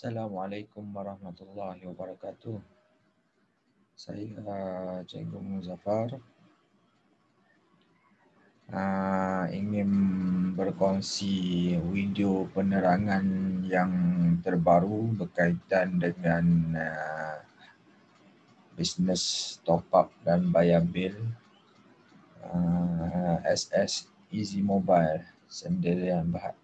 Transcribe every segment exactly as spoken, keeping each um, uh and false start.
Assalamualaikum warahmatullahi wabarakatuh. Saya uh, Cikgu Muzaffar uh, ingin berkongsi video penerangan yang terbaru berkaitan dengan uh, bisnes top up dan bayar bil uh, S S Easy Mobile Sendirian Berhad.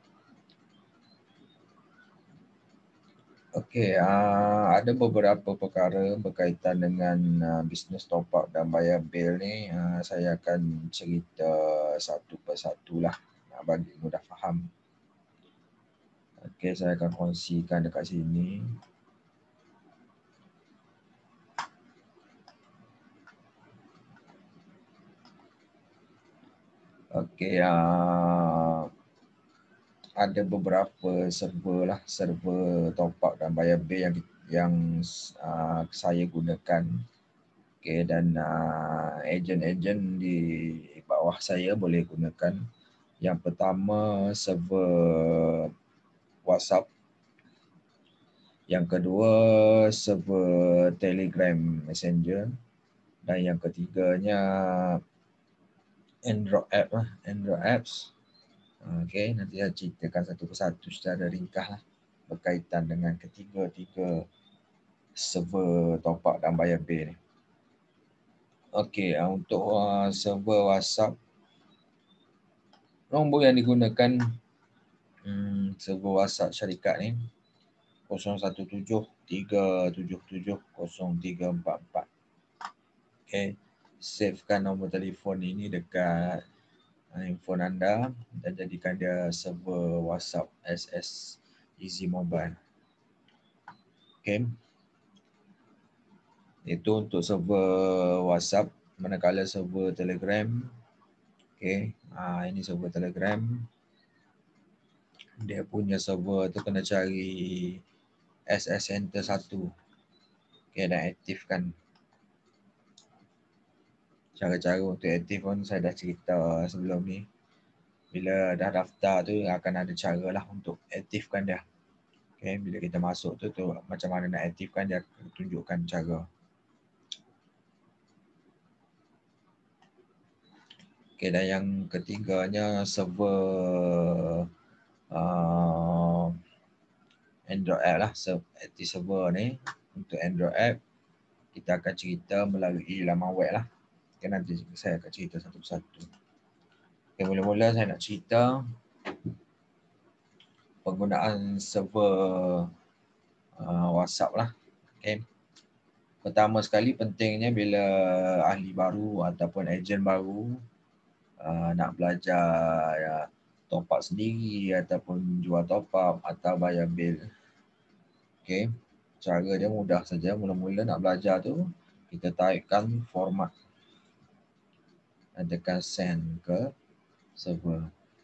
Okey, uh, ada beberapa perkara berkaitan dengan uh, bisnes top up dan bayar bil ni. Uh, saya akan cerita satu persatu lah uh, bagi mudah faham. Okey, saya akan kongsikan dekat sini. Okey, uh, ada beberapa server lah, server top up dan bayar bil yang yang uh, saya gunakan. Okay, dan uh, ejen-ejen di bawah saya boleh gunakan. Yang pertama, server WhatsApp. Yang kedua, server Telegram Messenger. Dan yang ketiganya, Android app lah, Android apps. Okay, nanti saya ceritakan satu persatu secara ringkas lah berkaitan dengan ketiga-tiga server top up dan bayar bil ni. Okey, untuk uh, server WhatsApp, nombor yang digunakan hmm, server WhatsApp syarikat ni kosong satu tujuh tiga tujuh tujuh kosong tiga empat empat. Okey, savekan nombor telefon ini dekat uh, handphone anda dan jadikan dia server WhatsApp S S Easy Mobile. Okey. Itu untuk server WhatsApp. Manakala server Telegram, okey, ah ini server Telegram. Dia punya server tu kena cari S S Center satu. Okey, dan aktifkan. Cara-cara untuk aktif pun saya dah cerita sebelum ni. Bila dah daftar tu akan ada cara lah untuk aktifkan dia. Okey, bila kita masuk tu tu macam mana nak aktifkan, dia tunjukkan cara. Okey, dan yang ketiganya server uh, Android app lah, aktif server ni. Untuk Android app kita akan cerita melalui laman web lah. Okay, nanti saya akan cerita satu persatu. Okay, mula-mula saya nak cerita penggunaan server uh, WhatsApp lah. Okay. Pertama sekali pentingnya bila ahli baru ataupun ejen baru uh, nak belajar ya, top up sendiri ataupun jual top up atau bayar bil. Okay. Cara dia mudah saja. Mula-mula nak belajar tu kita taikkan format dan tekan send ke server.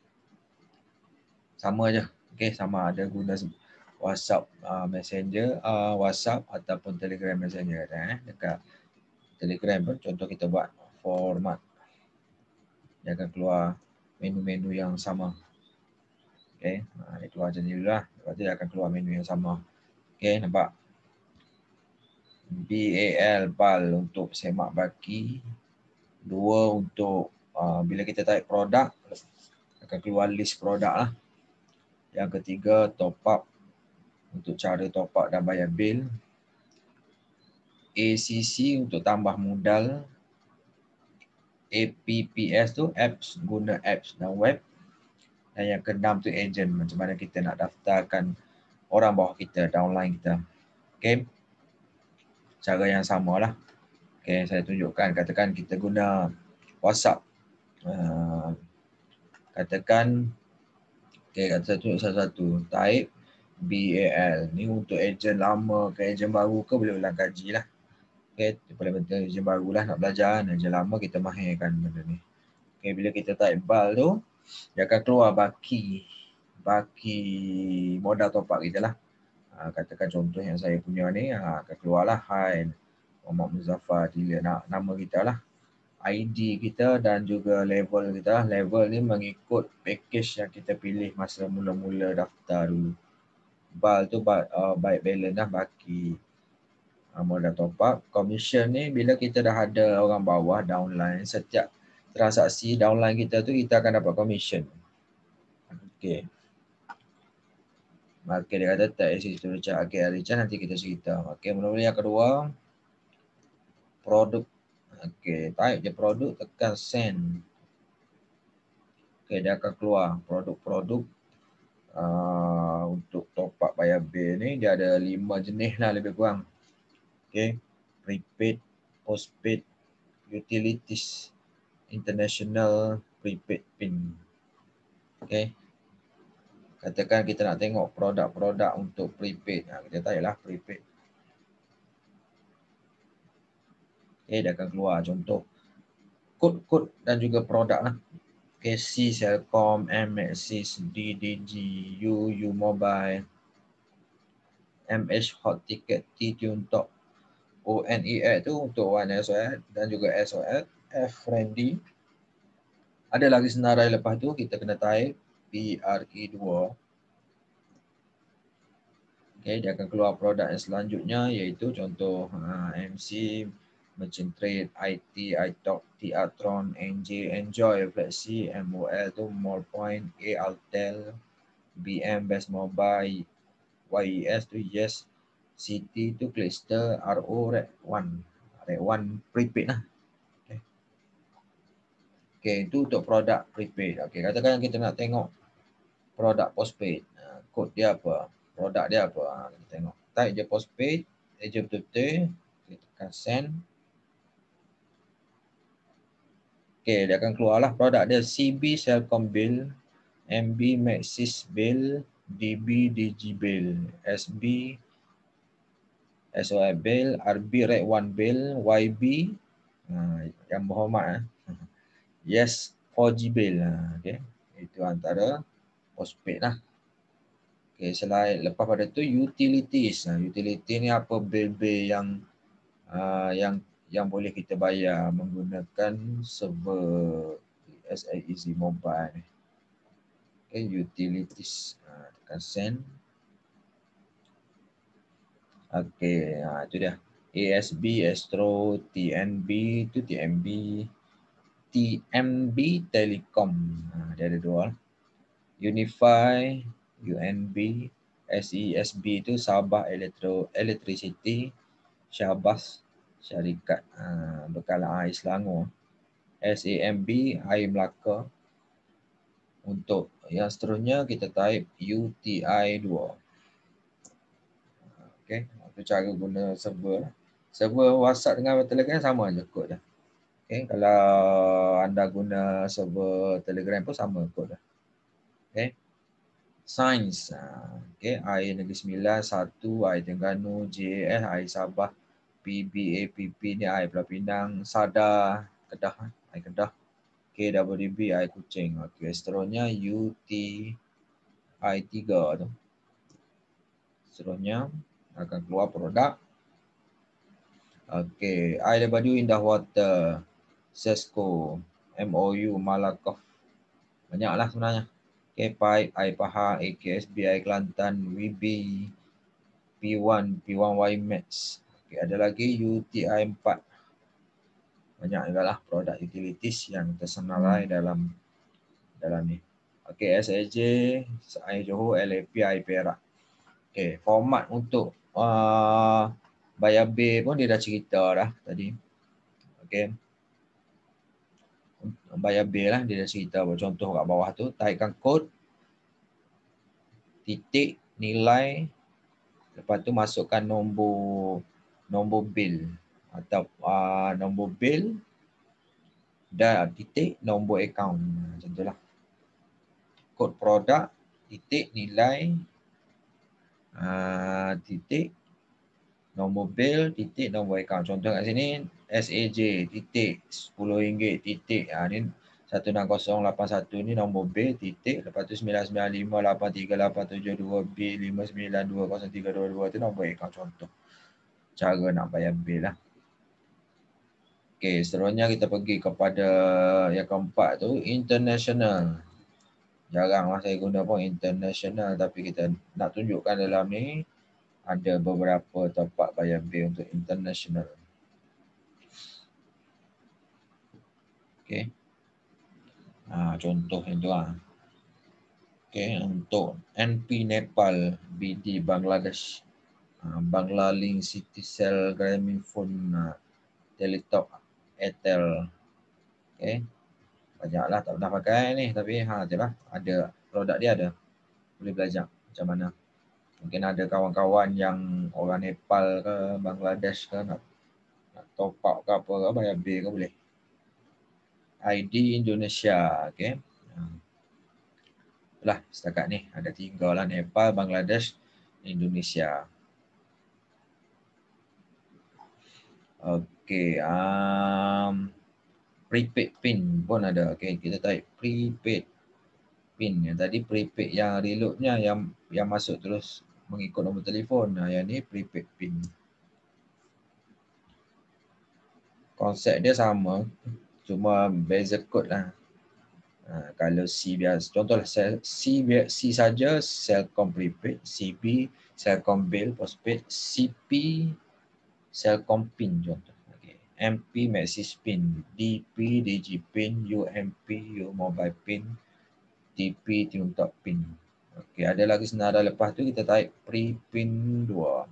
Sama je. Okay, sama ada guna WhatsApp uh, Messenger, uh, WhatsApp ataupun Telegram Messenger. Eh. Dekat Telegram pun contoh kita buat format. Dia akan keluar menu-menu yang sama. Okay, uh, dia keluar macam ni dulu lah. Lepas tu dia akan keluar menu yang sama. Okay, nampak? B A L, B A L untuk semak baki. Dua untuk uh, bila kita type produk, akan keluar list produk lah. Yang ketiga, top up untuk cara top up dan bayar bil. A C C untuk tambah modal. A P P S tu apps, guna apps dan web. Dan yang keenam tu agent, macam mana kita nak daftarkan orang bawah kita, downline kita. Okay. Cara yang sama lah. Okay, saya tunjukkan. Katakan kita guna WhatsApp. Uh, katakan, okay, kata saya tunjuk satu-satu. Type B A L. Ni untuk ejen lama ke ejen baru ke boleh ulang kaji lah. Okay, paling penting ejen baru lah nak belajar. Ejen lama kita mahirkan benda ni. Okay, bila kita type B A L tu, dia akan keluar baki. Baki modal top up kita lah. Ha, katakan contoh yang saya punya ni, ha, akan keluarlah Hai Muhammad Muzaffar, dia nak nama kita lah. I D kita dan juga level kita. Level ni mengikut package yang kita pilih masa mula-mula daftar dulu. BAL tu uh, baik balance lah baki. Uh, modal top up. Commission ni bila kita dah ada orang bawah downline, setiap transaksi downline kita tu kita akan dapat commission. Okay. Okay, dia kata tak isi tu Richard. Okay, Richard nanti kita cerita. Okay, mula-mula yang kedua, produk. Okay, type je produk, tekan send. Okay, dia akan keluar produk-produk uh, untuk top up bayar bil ni. Dia ada lima jenis lah lebih kurang. Okay, prepaid, postpaid, utilities, international, prepaid pin. Okay. Katakan kita nak tengok produk-produk untuk prepaid. Ha, kita type lah prepaid. Okay, dia akan keluar contoh kod-kod dan juga produk lah. Okay, C, Celcom, M, Maxis, D, D G, U, U Mobile, M H Hot Ticket, T, Tuntok, O, N, E, X tu untuk One S O S dan juga S O S, F, Friendly. Ada lagi senarai lepas tu kita kena type P R E dua. Okay, dia akan keluar produk yang selanjutnya iaitu contoh uh, M C, Merchant Trade, I T, iTalk, Teatron, N J, Enjoy, Flexi, M O L tu Morepoint, A, Altel, B M, Best Mobile, Y E S tu Yes, City tu Clickster, R O, Red One. Red One prepaid lah. Okay. Okay, itu untuk produk prepaid. Okay, katakan kita nak tengok produk postpaid. Uh, kod dia apa? Produk dia apa? Ha, kita tengok. Type je postpaid, eja betul-betul, kita tekan send. Okay, dia akan keluarlah produk dia C B Celcom Bill, M B Maxis Bill, D B Digi Bill, S B S O I Bill, R B Red One Bill, Y B ha, yang berhormat eh. Yes four G Bill. Ha, okay. Itu antara postpaid lah. Okay, selain lepas pada tu utilities. Nah, utility ni apa bil-bil yang uh, yang yang boleh kita bayar menggunakan server S A Easy Mobile. Okay, utilities. Uh, tekan send. Okay, uh, itu dia. A S B, Astro, T N B, itu T M B, T M B Telecom. Uh, dia ada dua. Unify, U N B, S E S B itu Sabah Elektro Electricity, Syahbas Syarikat uh, Bekalan Air Selangor, S A M B Air Melaka. Untuk yang seterusnya kita type U T I dua. Okey, itu cara guna server. Server WhatsApp dengan Telegram sama aja kod dah. Okey, kalau anda guna server Telegram pun sama kod dah. Okey. Sains. Okey, Air Negeri Sembilan, satu, Air Terengganu, J A S, Air Sabah, P B A P P ni Air Pulau Pinang, Sada, Kedah, Air Kedah, K W D B, Air Kuching. Okey, seterusnya U T I tiga tu. Seterusnya akan keluar produk. Okey, Air Lebadu, Indah Water, Sesko, M O U, Malakoff. Banyaklah sebenarnya. Okay, Pipe, Air Pahang, A K S B, Air Kelantan, W B, P satu, P satu Y Max. Okay, ada lagi U T I empat. Banyak juga lah produk utilities yang tersenarai dalam dalam ni. Okay, S A J, Air Johor, L A P, Air Perak. Okay, format untuk uh, bayar bil pun dia dah cerita dah tadi. Okay. Bayar bil lah, dia dah cerita. Contoh kat bawah tu, taikkan kod, titik, nilai, lepas tu masukkan nombor nombor bil atau uh, nombor bil dan titik nombor akaun. Macam itulah. Kod produk, titik, nilai, uh, titik, nombor bil, titik, nombor akaun. Contoh kat sini S A J, titik, sepuluh ringgit, titik. Ha, ni satu enam kosong lapan satu ni nombor bil, titik. Lepas tu sembilan sembilan lima lapan tiga lapan tujuh dua B lima sembilan dua kosong tiga dua dua tu nombor akaun contoh. Cara nak bayar bil lah. Okey, seterusnya kita pergi kepada yang keempat tu, international. Jarang lah saya guna pun international, tapi kita nak tunjukkan dalam ni ada beberapa top up bayar bil untuk international. Okey. Ha, contoh yang tu lah. Okey, untuk N P Nepal, B D Bangladesh, ha, Banglalink, Citycell, Grameenphone, ha, Teletalk, Airtel. Okey. Banyaklah tak pernah pakai ni, tapi ha itulah, ada produk dia ada. Boleh belajar macam mana. Mungkin ada kawan-kawan yang orang Nepal ke Bangladesh ke nak, nak top up ke apa ke, bayar bil ke boleh. I D Indonesia, okey. Lah setakat ni ada tiga lah, Nepal, Bangladesh, Indonesia. Okey, um, prepaid pin pun ada. Okey, kita type prepaid pin. Yang tadi prepaid yang reloadnya yang yang masuk terus mengikut nombor telefon. Nah, yang ni prepaid pin. Konsep dia sama, cuma beza kod lah. Ha, kalau C biasa, contohlah C, C saja Celcom prepaid, C B Celcom bill postpaid, C P Celcom pin contoh. Okay. M P Maxis pin, D P Digipin, U M P U mobile pin, T P Tuntok pin. Okey, ada lagi senada lepas tu kita type pre-pin dua.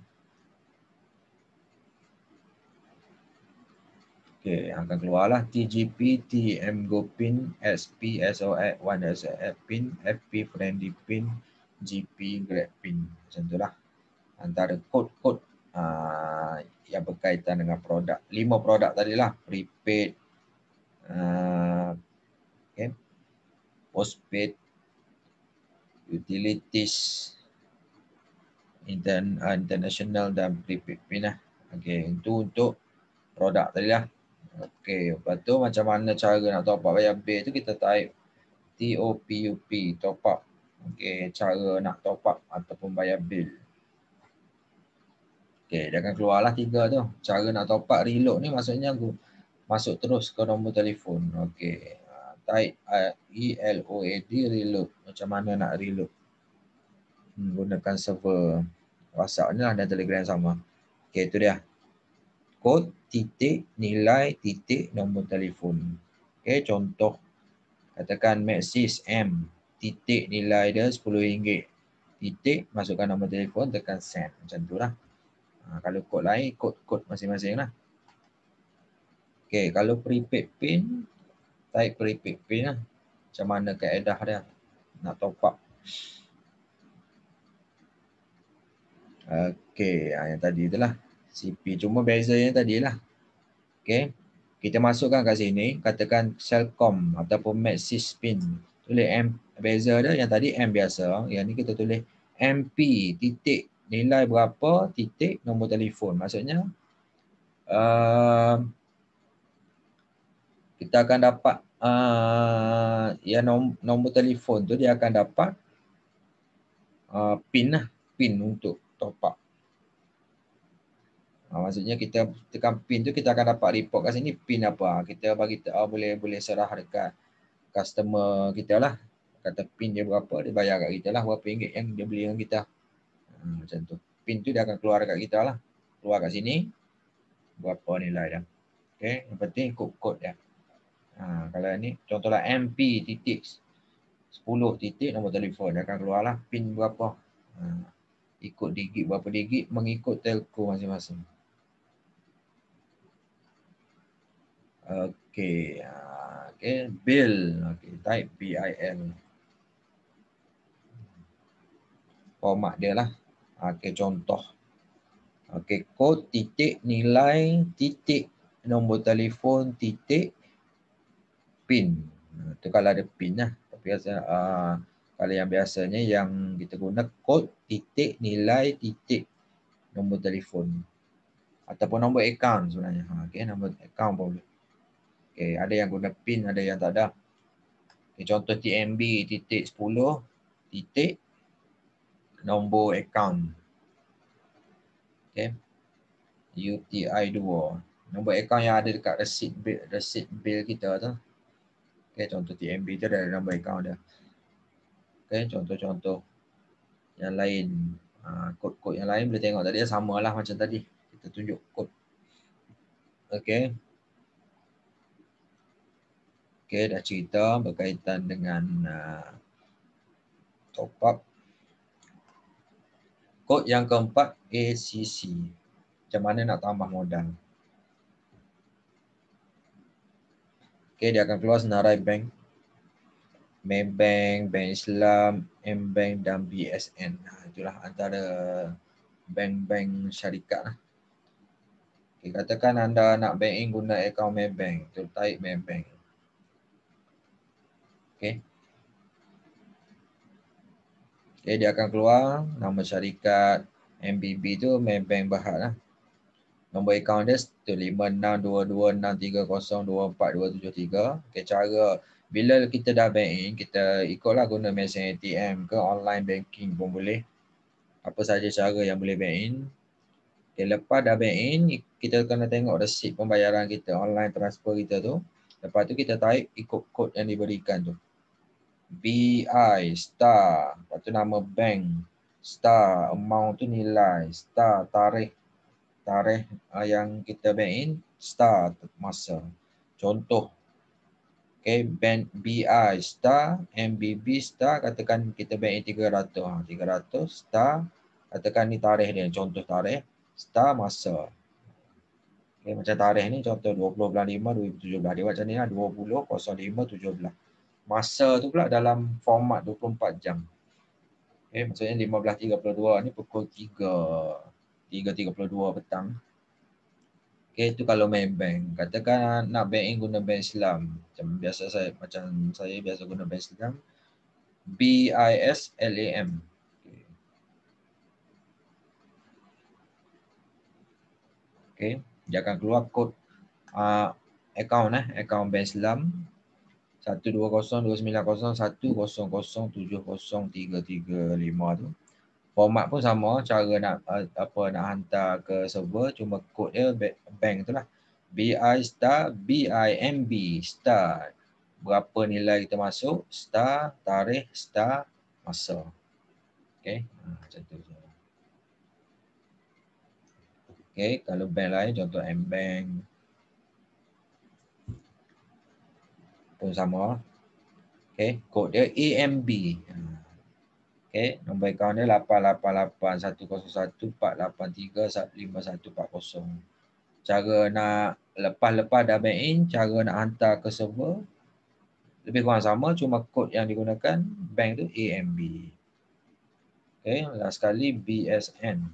Okey, akan keluarlah T G P, T M Go pin, S P S O X one S F pin, F P Friendly pin, G P Grab pin. Macam itulah antara kod-kod uh, yang berkaitan dengan produk. Lima produk tadilah, prepaid, uh, okay, postpaid, utilities, intern, uh, international dan prepaid pin lah. Okey, itu untuk produk tadilah. Okey, lepas tu macam mana cara nak top up bayar bil tu kita type T O P U P, top up. Okey, cara nak top up ataupun bayar bil. Okey, dia akan keluarlah tiga tu. Cara nak top up reload ni maksudnya masuk terus ke nombor telefon. Okey, type uh, E L O A D reload. Macam mana nak reload? Hmm, gunakan server WhatsApp ni lah dan Telegram sama. Okey, itu dia. Kod, titik, nilai, titik, nombor telefon. Okey, contoh. Katakan Maxis M, titik nilai dia sepuluh ringgit. Titik, masukkan nombor telefon, tekan send. Macam tu lah. Ha, kalau kod lain, kod-kod masing-masing lah. Okey, kalau prepaid pin, type prepaid pin lah. Macam mana kaedah dia nak top up. Okey, yang tadi tu lah. C P, cuma beza yang tadi lah. Okey, kita masukkan kat sini, katakan Celcom ataupun Maxis pin. Tulis M, beza dia yang tadi M biasa, yang ni kita tulis M P titik nilai berapa titik nombor telefon. Maksudnya uh, kita akan dapat uh, yang nom nombor telefon tu dia akan dapat uh, pin lah, pin untuk top up. Ha, maksudnya kita tekan pin tu kita akan dapat report kat sini pin apa. Kita bagi uh, boleh boleh serah dekat customer kita lah. Kata pin dia berapa, dia bayar kat kita lah berapa ringgit yang dia beli dengan kita. Ha, macam tu. Pin tu dia akan keluar dekat kita lah. Keluar kat sini berapa nilai dia. Okey, yang penting kod-kod dia. Ha, kalau ni contohlah M P titik sepuluh titik nombor telefon, dia akan keluar lah pin berapa. Ha, ikut digit berapa digit mengikut telco masing-masing. Okey, uh, okay, bill, okay, type B I L. Format dia lah. Okey, contoh. Okey, kod titik nilai titik nombor telefon titik pin. Itu kalau ada pin lah. Tapi uh, kalau yang biasanya yang kita guna kod titik nilai titik nombor telefon ataupun nombor akaun sebenarnya. Okey, nombor akaun pun boleh. Okay, ada yang guna pin, ada yang tak ada. Okay, contoh T M B titik sepuluh titik nombor akaun. Okay. U T I dua. Nombor akaun yang ada dekat receipt bill, receipt bill kita tu. Okay, contoh T M B tu ada nombor akaun dia. Okay, contoh-contoh yang lain. Uh, kod-kod yang lain boleh tengok tadi sama lah macam tadi. Kita tunjuk kod. Okay. Okay, dah cerita berkaitan dengan uh, top up. Kod yang keempat, A C C. Macam mana nak tambah modal. Okay, dia akan keluar senarai bank. Maybank, Bank Islam, M-Bank dan B S N. Nah, itulah antara bank-bank syarikat lah. Okay, katakan anda nak bank in guna akaun Maybank. Tu tarik Maybank. Okay. Okay, dia akan keluar nama syarikat M B B tu Maybank Berhad lah. Nombor akaun dia tu lima enam dua dua enam tiga kosong dua empat dua tujuh tiga. Okay, cara bila kita dah bank in, kita ikutlah guna mesin A T M ke online banking pun boleh. Apa saja cara yang boleh bank in. Okay, lepas dah bank in, kita kena tengok resit pembayaran kita, online transfer kita tu. Lepas tu kita tarik ikut kod yang diberikan tu. B I star, lepas tu nama bank, star, amount tu nilai, star, tarikh. Tarikh uh, yang kita bank in, star masa. Contoh, okay, bank B I star, M B B star, katakan kita bank in tiga ratus. Ha, tiga ratus star, katakan ni tarikh dia, contoh tarikh, star masa. Okay, macam tarikh ni contoh dua puluh bulan lima dua ribu tujuh belas. Dia macam ni lah, dua puluh kosong lima tujuh belas. Masa tu pula dalam format dua puluh empat jam. Okay, maksudnya lima belas tiga puluh dua ni pukul tiga, tiga tiga puluh dua petang. Okay, itu kalau main bank. Katakan nak bank in guna Bank Islam. Macam biasa saya, macam saya biasa guna Bank Islam. B I S L A M. Okay. Okay, dia akan keluar kod uh, akaun eh, akaun Bank Islam satu dua kosong dua sembilan kosong satu kosong kosong tujuh kosong tiga tiga lima tu. Format pun sama, cara nak uh, apa nak hantar ke server, cuma kod dia bank tu lah. B I star B I M B star. Berapa nilai kita masuk, star, tarikh, star, masa. Okay, ha, macam tu. Okay, kalau bank lain contoh M-Bank pun sama. Okay, kod dia A M B. Okay, nombor akaun dia lapan lapan lapan satu kosong satu empat lapan tiga lima satu empat kosong. Cara nak lepas-lepas dah bank in, cara nak hantar ke server lebih kurang sama, cuma kod yang digunakan bank tu A M B. Okay, last sekali B S N.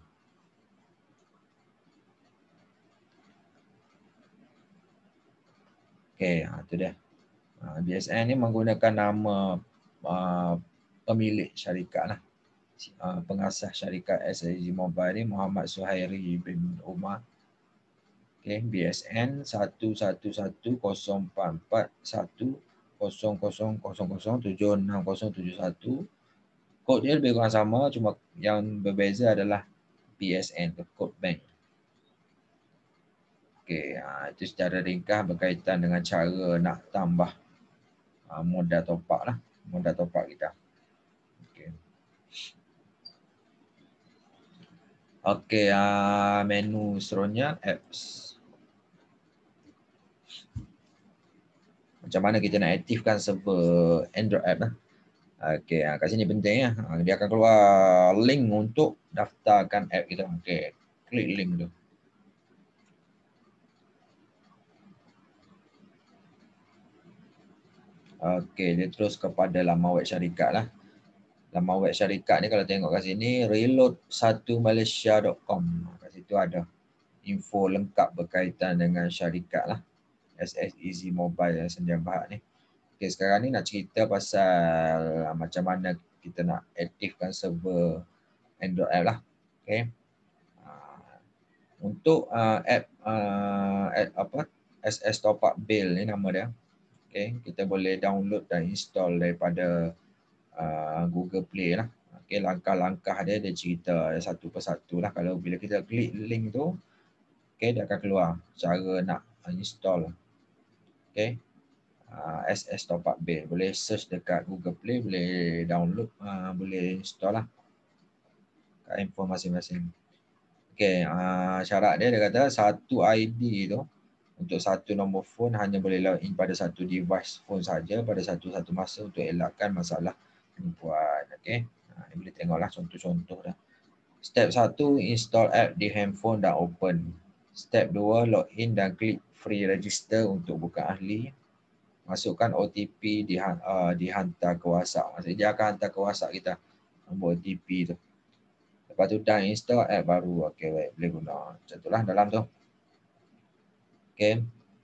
Okay, ha, tu dia. Ha, B S N ni menggunakan nama uh, pemilik syarikat lah. Uh, pengasas syarikat S A Z Mobile ni Muhammad Suhairi bin Umar. Okay, B S N satu satu satu kosong empat empat satu kosong kosong kosong kosong tujuh enam kosong tujuh satu. Kod dia lebih kurang sama, cuma yang berbeza adalah B S N, kod bank. Okay, ha, itu secara ringkas berkaitan dengan cara nak tambah ha, modal top up lah, modal top up kita. Okay. Okay, uh, menu seterusnya apps. Macam mana kita nak aktifkan server Android app lah. Okay, kat sini penting ya. Dia akan keluar link untuk daftarkan app kita. Okay, klik link tu. Okay, dia terus kepada laman web syarikat lah. Laman web syarikat ni kalau tengok kat sini, reload satu malaysia dot com. Kat situ ada info lengkap berkaitan dengan syarikat lah. S S E Z Mobile Sendi Berhad ni. Okay, sekarang ni nak cerita pasal uh, macam mana kita nak aktifkan server Android app lah. Okay. Uh, untuk uh, app, uh, app apa S S Top Up Bill ni nama dia. Okay, kita boleh download dan install daripada uh, Google Play lah. Okay, langkah-langkah dia dia cerita satu persatu lah. Kalau bila kita klik link tu, okay, dia akan keluar cara nak install. Okay. uh, S S Top Up Bill. Boleh search dekat Google Play, boleh download, uh, boleh install lah kat handphone masing-masing. Okay, uh, syarat dia, dia kata satu I D tu untuk satu nombor phone hanya boleh login pada satu device phone saja pada satu-satu masa untuk elakkan masalah penipuan. Okay, uh, ni boleh tengoklah contoh-contoh dah. Step satu, install app di handphone dan open. Step dua, login dan klik free register untuk bukan ahli. Masukkan O T P di, uh, dihantar ke WhatsApp. Maksudnya dia akan hantar ke WhatsApp kita nombor O T P tu. Lepas tu dah install app baru. Okey, baik, boleh guna. Macam itulah dalam tu. Okey.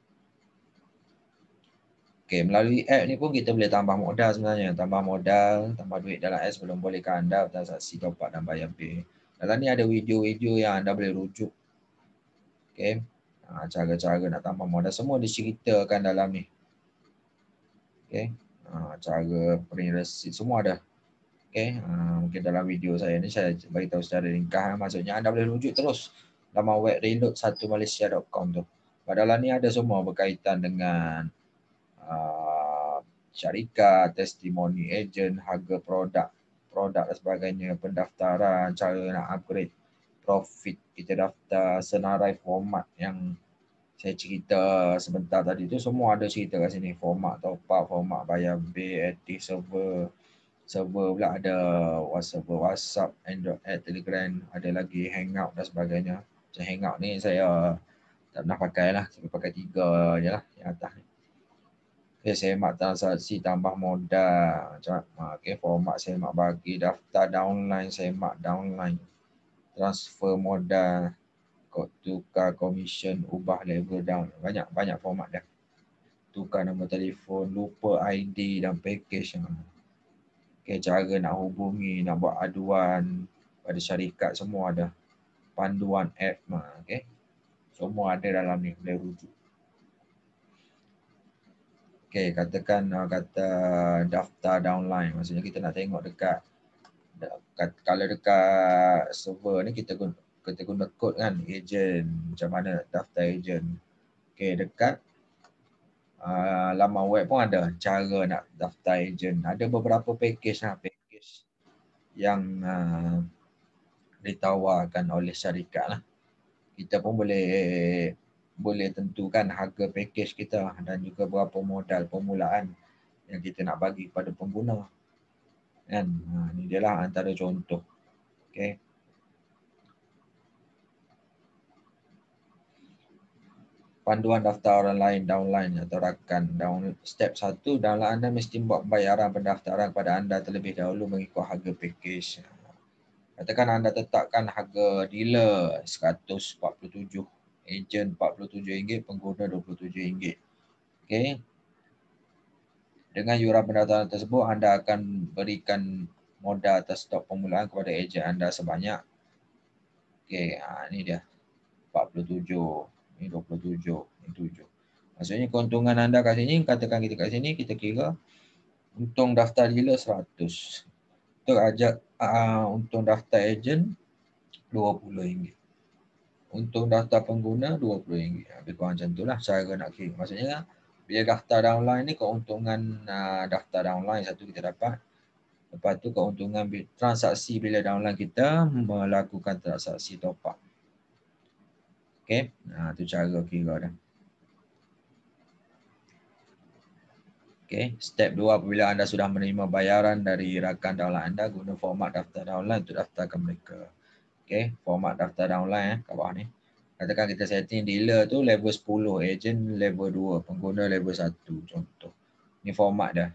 Okey, melalui app ni pun kita boleh tambah modal sebenarnya. Tambah modal, tambah duit dalam app sebelum bolehkan anda transaksi top up dan bayar bil. Dalam ni ada video-video yang anda boleh rujuk. Okey. Ha, cara-cara nak tambah modal semua diceritakan dalam ni. Okey. Ha, cara print receipt semua ada. Okay, uh, mungkin dalam video saya ni saya beritahu secara ringkas. Maksudnya anda boleh rujuk terus laman web reload satu malaysia dot com tu. Padahal ni ada semua berkaitan dengan uh, syarikat, testimoni ejen, harga produk, produk dan sebagainya, pendaftaran, cara nak upgrade profit kita daftar, senarai format yang saya cerita sebentar tadi tu, semua ada cerita kat sini. Format top up, format bayar bil, aktif server, server pula ada server WhatsApp, Android, Telegram, ada lagi Hangout dan sebagainya. Macam Hangout ni saya tak pernah pakai lah, saya pakai tiga je lah yang atas ni. Okay, semak transaksi tambah modal. Macam, okay, format semak bagi, daftar downline, semak downline, transfer modal, kod tukar komisen, ubah level down. Banyak-banyak format dah. Tukar nombor telefon, lupa I D dan package. Okay, cara nak hubungi, nak buat aduan pada syarikat semua ada. Panduan app, okay. Semua ada dalam ni, boleh rujuk. Okay, katakan kata daftar downline. Maksudnya kita nak tengok dekat, kalau dekat server ni kita guna, kita guna kod kan, ejen. Macam mana daftar ejen. Okay, dekat uh, laman web pun ada cara nak daftar ejen. Ada beberapa package lah, package yang uh, ditawarkan oleh syarikat lah. Kita pun boleh boleh tentukan harga package kita dan juga berapa modal permulaan yang kita nak bagi kepada pengguna. Kan? Ha, ni dia lah antara contoh. Okay. Panduan daftar orang lain, downline atau rakan. Down, step satu, download anda mesti buat bayaran pendaftaran kepada anda terlebih dahulu mengikut harga package. Katakan anda tetapkan harga dealer seratus empat puluh tujuh, ejen empat puluh tujuh ringgit, pengguna dua puluh tujuh ringgit. Okey. Dengan yuran pendaftaran tersebut, anda akan berikan modal atas stok permulaan kepada ejen anda sebanyak, okey, ha, ni dia empat puluh tujuh, ni dua puluh tujuh, ni tujuh. Maksudnya keuntungan anda kat sini, katakan kita kat sini, kita kira untung daftar dealer seratus. Untuk ajak uh, untung daftar ejen dua puluh ringgit. Untung daftar pengguna dua puluh ringgit. Lebih kurang macam itulah cara nak kira. Maksudnya bila daftar downline ni keuntungan uh, daftar downline satu kita dapat. Lepas tu keuntungan transaksi bila downline kita melakukan transaksi top up. Okey, nah tu cara kira dah. Okey, step dua, apabila anda sudah menerima bayaran dari rakan downline anda, guna format daftar downline untuk daftarkan mereka. Okey, format daftar downline eh, kat bawah ni. Katakan kita setting dealer tu level sepuluh, ejen level dua, pengguna level satu, contoh. Ni format dah.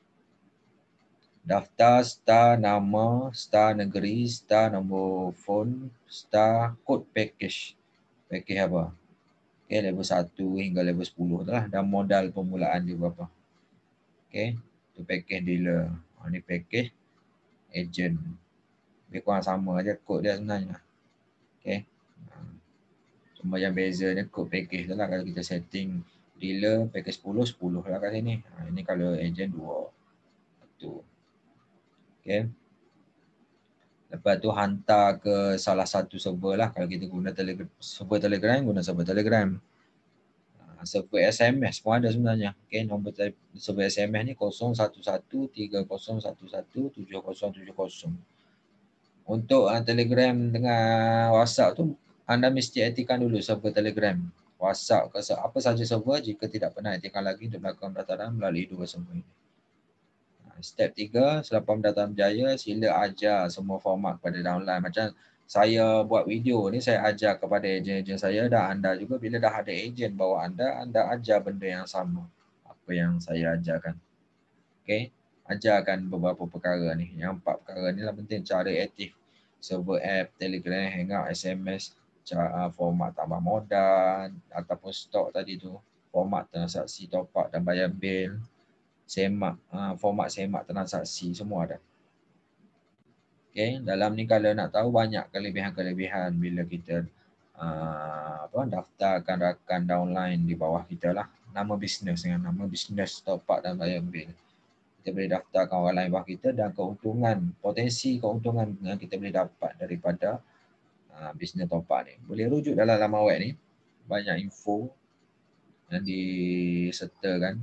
Daftar, star nama, star negeri, star nombor phone, star kod package. Package apa? Okay, level satu hingga level sepuluh tu lah. Dan modal permulaan dia berapa. Okay, tu package dealer. Ha, ni package ejen. Lebih kurang sama aja kod dia sebenarnya. Okay. Cuma yang beza ni kod package tu lah. Kalau kita setting dealer package sepuluh, sepuluh lah kat sini. Ha, ini kalau ejen dua. Satu. Okay. Lepas tu hantar ke salah satu server lah. Kalau kita guna telegram, server telegram, guna server telegram. server S M S pun ada sebenarnya. Okay, nombor server S M S ni kosong satu satu tiga kosong satu satu tujuh kosong tujuh kosong. Untuk uh, Telegram dengan WhatsApp tu, anda mesti aktifkan dulu server Telegram. WhatsApp ke apa saja server jika tidak pernah aktifkan lagi untuk melakukan pendaftaran melalui dua server ini. Step tiga, selepas pendaftaran berjaya, sila ajar semua format kepada downline. Macam saya buat video ni, saya ajar kepada ejen-ejen saya dan anda juga bila dah ada ejen bawa anda, anda ajar benda yang sama. Apa yang saya ajarkan. Okay, ajarkan beberapa perkara ni. Yang empat perkara ni lah penting. Cara aktif server app, Telegram, Hangout, S M S, cara, format tambah modal ataupun stok tadi tu, format transaksi top up dan bayar bil, semak, uh, format semak transaksi, semua ada. Okay, dalam ni kalau nak tahu banyak kelebihan-kelebihan bila kita uh, apa, daftarkan rakan downline di bawah kita lah. Nama bisnes dengan nama bisnes top up dan bayar bil. Kita boleh daftarkan orang lain bawah kita dan keuntungan, potensi keuntungan yang kita boleh dapat daripada uh, bisnes top up ni. Boleh rujuk dalam laman web ni. Banyak info yang disertakan.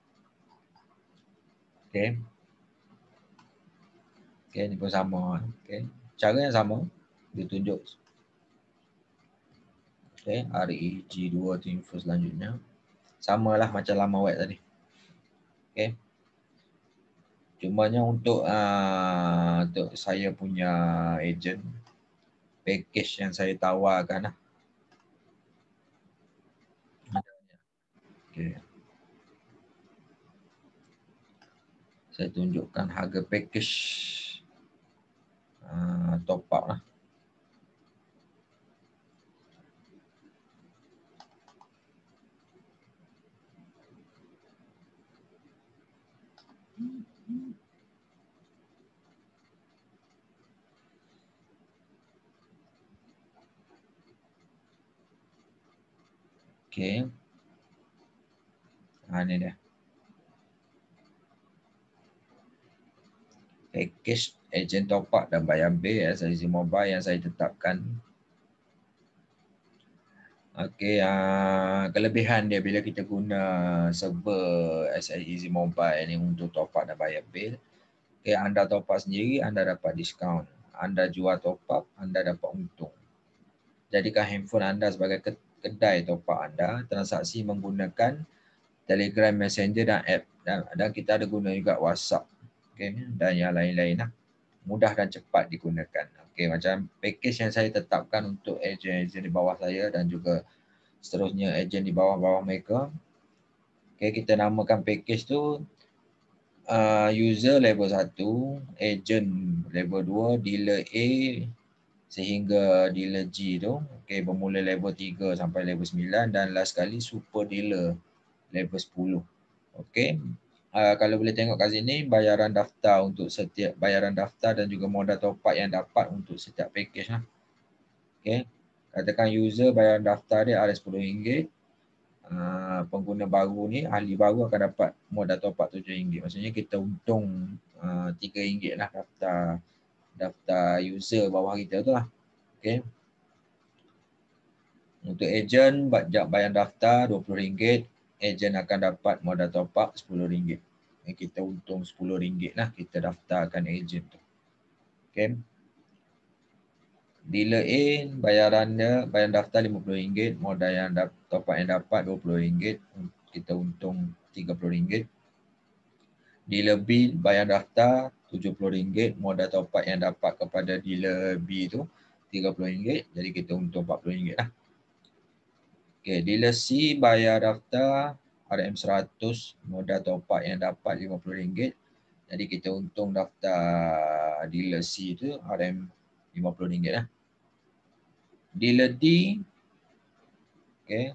Okay. Okay, ni pun sama. Okay. Cara yang sama, ditunjuk. Okay, R E G dua tu info selanjutnya. Samalah macam laman web tadi. Okay. Cumanya untuk uh, untuk saya punya agent, package yang saya tawarkan lah. Okay. Saya tunjukkan harga package uh, top up lah. Okay. Ha, ni dia. Package agent top up dan bayar bil S I Z Mobile yang saya tetapkan. Okey, uh, kelebihan dia bila kita guna server S I Z Mobile ni untuk top up dan bayar bil. Okay, anda top up sendiri, anda dapat diskaun. Anda jual top up, anda dapat untung. Jadikan handphone anda sebagai kedai top up anda, transaksi menggunakan Telegram Messenger dan app. Dan, dan kita ada guna juga WhatsApp. Okay, dan yang lain-lain lah. Mudah dan cepat digunakan. Okay, macam package yang saya tetapkan untuk ejen-ejen di bawah saya dan juga seterusnya ejen di bawah-bawah mereka. Okay, kita namakan package tu uh, user level satu, ejen level dua, dealer A sehingga dealer G tu. Okay, bermula level tiga sampai level sembilan dan last kali super dealer level sepuluh. Okay. Uh, kalau boleh tengok kat sini, bayaran daftar untuk setiap bayaran daftar dan juga modal top up yang dapat untuk setiap package lah. Okay. Katakan user bayaran daftar dia ada sepuluh ringgit. Uh, pengguna baru ni, ahli baru akan dapat modal top up tujuh ringgit. Maksudnya kita untung uh, tiga ringgit lah daftar daftar user bawah kita tu lah. Okay. Untuk ejen, bayaran daftar dua puluh ringgit. Ejen akan dapat modal top up sepuluh ringgit. Kita untung sepuluh ringgit lah kita daftarkan ejen tu. Okay. Dealer A, bayarannya, bayaran daftar lima puluh ringgit. Modal yang top up yang dapat dua puluh ringgit. Kita untung tiga puluh ringgit. Dealer B, bayaran daftar tujuh puluh ringgit. Modal top up yang dapat kepada dealer B tu tiga puluh ringgit. Jadi kita untung empat puluh ringgit lah. Okay, dealer C bayar daftar R M seratus, modal top up yang dapat lima puluh ringgit. Jadi kita untung daftar dealer C tu R M lima puluh ringgit lah. Dealer D, okay,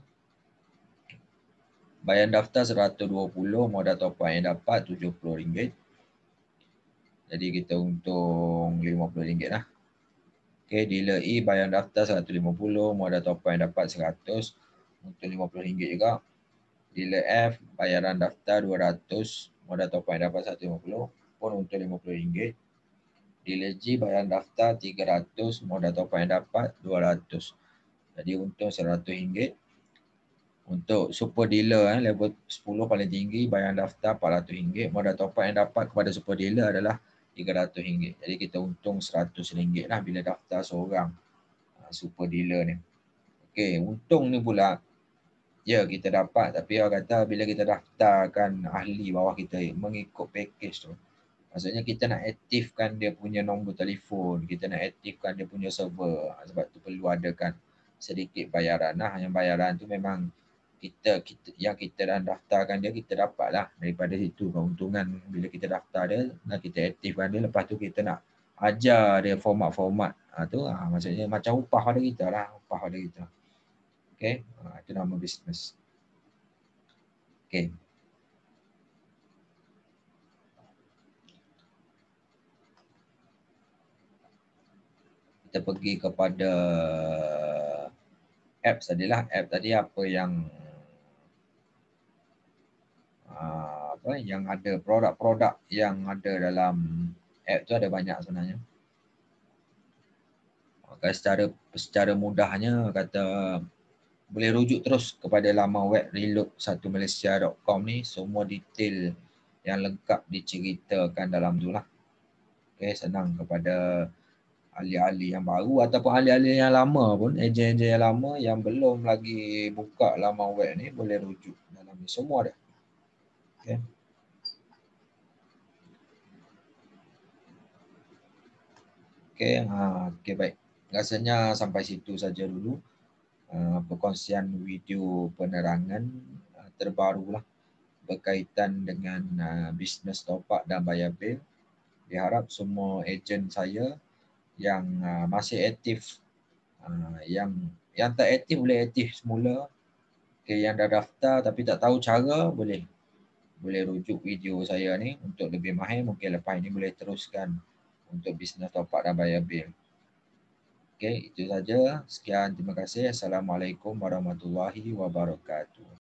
bayar daftar seratus dua puluh, modal top up yang dapat tujuh puluh ringgit. Jadi kita untung lima puluh ringgit lah. Okay, dealer E bayar daftar seratus lima puluh, modal top up yang dapat seratus, untung lima puluh ringgit juga. Dealer F, bayaran daftar dua ratus, modal top up yang dapat seratus lima puluh, pun untung lima puluh ringgit. Dealer G, bayaran daftar tiga ratus, modal top up yang dapat dua ratus. Jadi untung seratus ringgit. Untuk super dealer eh, level sepuluh paling tinggi bayar daftar empat ratus ringgit. Modal top up yang dapat kepada super dealer adalah tiga ratus ringgit. Jadi kita untung seratus ringgit lah bila daftar seorang uh, super dealer ni. Okey, untung ni pula ya kita dapat, tapi orang kata bila kita daftarkan ahli bawah kita mengikut package tu, maksudnya kita nak aktifkan dia punya nombor telefon, kita nak aktifkan dia punya server. Sebab tu perlu adakan sedikit bayaran lah. Yang bayaran tu memang kita, kita yang kita dah daftarkan dia, kita dapat lah daripada situ keuntungan bila kita daftar dia dan kita aktifkan dia. Lepas tu kita nak ajar dia format-format ha, tu ha, maksudnya macam upah pada kita lah, upah pada kita. Okay, ha, itu nama bisnes. Okay. Kita pergi kepada apps tadilah. App tadi apa yang uh, apa yang ada produk-produk yang ada dalam app tu ada banyak sebenarnya. Maka secara secara mudahnya kata boleh rujuk terus kepada laman web reload satu malaysia dot com ni, semua detail yang lengkap diceritakan dalam tu lah. Okay, senang kepada ahli-ahli yang baru ataupun ahli-ahli yang lama pun, ejen-ejen yang lama yang belum lagi buka laman web ni boleh rujuk dalam ni, semua ada. Okay. Okay, ha, okay baik. Rasanya sampai situ saja dulu uh, perkongsian video penerangan uh, terbaru lah berkaitan dengan uh, bisnes top up dan bayar bil. Diharap semua ejen saya yang uh, masih aktif, uh, yang yang tak aktif boleh aktif semula. Okay, yang dah daftar tapi tak tahu cara, boleh boleh rujuk video saya ni untuk lebih mahir. Mungkin lepas ini boleh teruskan untuk bisnes top up dan bayar bil. Okay, itu saja. Sekian, terima kasih. Assalamualaikum warahmatullahi wabarakatuh.